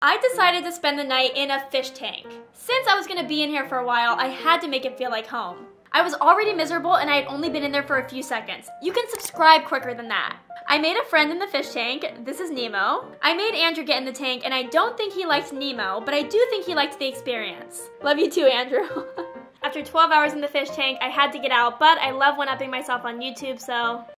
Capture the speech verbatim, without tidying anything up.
I decided to spend the night in a fish tank. Since I was gonna be in here for a while, I had to make it feel like home. I was already miserable and I had only been in there for a few seconds. You can subscribe quicker than that. I made a friend in the fish tank. This is Nemo. I made Andrew get in the tank and I don't think he liked Nemo, but I do think he liked the experience. Love you too, Andrew. After twelve hours in the fish tank, I had to get out, but I love one-upping myself on YouTube, so